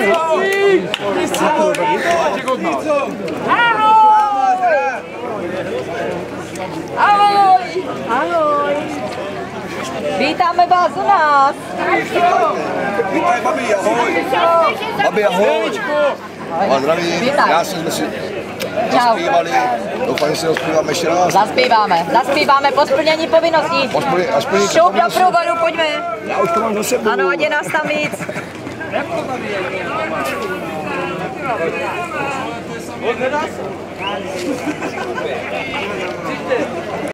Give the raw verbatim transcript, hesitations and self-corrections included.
Ahoj! Ahoj! Vítáme vás u nás! Vítaj, babi, ahoj! Babi, ahoj! A zdravím, já jsem si zaspívali, doufám, že si rozpíváme ještě raz. Zaspíváme, zaspíváme po splnění povinností. Po splnění povinností. Šup do průvodu, pojďme. Já už to mám za sebou. Ano, ať je nás tam víc. Odhledá se.